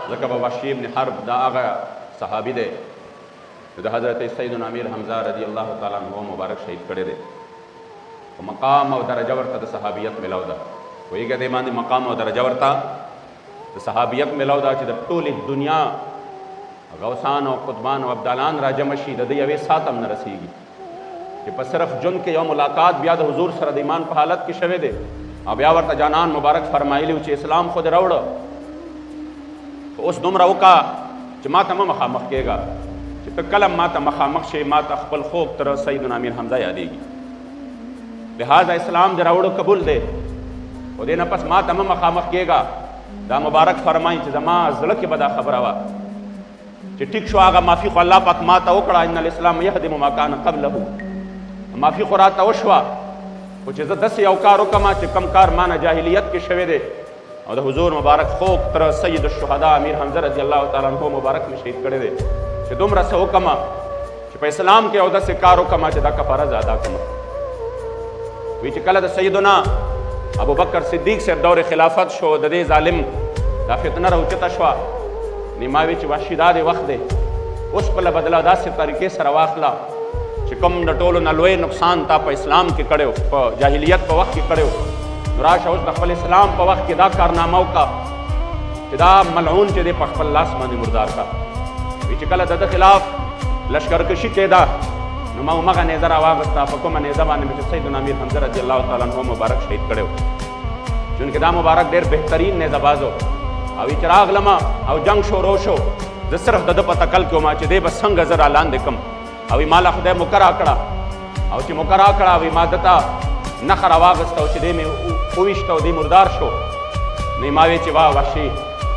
ځکه به وحشي ابن حرب دا هغه صحابي دی د حضرت سیدنا امیر حمزه رضی الله تعالی عنہ مبارک شهید کړی دی. په مقام او درجه ورته د صحابیت ملاو ده. پوهېږه دې باندې مقام او درجه ورته د صحابیت ملاو ده چې د ټولې دنیا غوثان او قطبان او ابدالان را جمع شي د دې یوې ساعت هم نه رسېږي چې په صرف جن کې یو ملاقات بیا د حضور سره د ایمان په حالت کې شوی دی او بیا ورته جانان مبارک فرمایلی و چې اسلام خو دې راوړه اوس دومره وکړه چې ما ته مه مخامخ کېږه چې ته کله ما ته مخامخ شې ما ته خپل خوب تر سیدنا امیر حمزه یادېږي. لہذا اسلام دې راوړو قبول دی خو دې نه پس ما ته مه مخامخ کېږه. دا مبارک فرمایي چې زما زړه کې به دا خبره وه چې ټیک شو هغه معافي خو الله پاک ما ته وکړه ان الاسلام یهدم ما کان قبله معافي خو راته وشوه خو چې زه داسې یو کار وکړم چې کم کار ما نه جاهلیت کې شوی دی او د حضور مبارک خوب تر سید الشهدا امیر حمزه رضی الله تعالی عنہ مبارک مې شهید کړی دی چې دومره څه وکړم چې په اسلام کې یو داسې کار وکړم چې دا کفاره زه ادا کړم. وایي چې کله د سیدنا ابوبکر صدیق صاحب دور خلافت شو د دې ظالم دا فتنه راوچته شوه نو ما وی چې وحشي دا دی وخت دی اوس خپله بدله داسې طریقې سره واخله چې کوم د ټولو نه لوی نقصان تا په اسلام کې کړی په جاهلیت په وخت کې کړی نو راشه اوس د خپل اسلام په وخت کې دا کارنامه وکړه چې دا ملعون چې دی په خپل لاس باندې مردار کړه. وایي چې کله د ده خلاف لشکرکشي کېده نو ما همغه نیزه راواغسته په کومه نیزه باندې مې چې سیدنا امیر حمزه رضی الله تعالی عنہ مبارک شهید کړی و چونکې دا مبارک ډېر بهترین نیزه باز و او چې راغلم او جنگ شروع شو زه صرف د ده په تکل کې وم چې دی به څنګه زه رالاندې کړم او ما له خدای مکره کړه او چې مکره کړه او ما ده ته نښه راواغسته او چې دی مې وویشته او دی مردار شو نو ما وی چې واه وحشي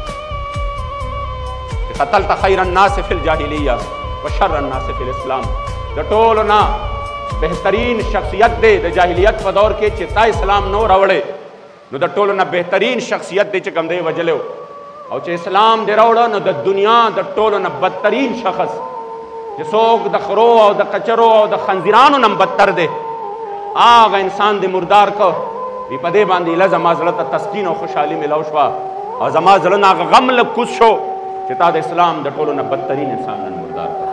چې قتلت خیر الناس فی الجاهلیه و شر الناس فی الاسلام د ټولو نه بهترین شخصیت دی د جاهلیت په دور کې چې تا اسلام نو راوړی نو د ټولو نه بهترین شخصیت دی چې کوم دی وجلی او چې اسلام دې راوړه نو د دنیا د ټولو نه بدترین شخص چې څوک د خرو او د کچرو او د خنزیرانو نه بدتر دی هغه انسان دې مردار کو وي په دې باندې ایله زما زړه ته تسکین او خوشحالي میلاو شوه او زما زړه نه هغه غم لږ کوز شو چې تا د اسلام د ټولو نه بدترین انسان نن مردار کړ.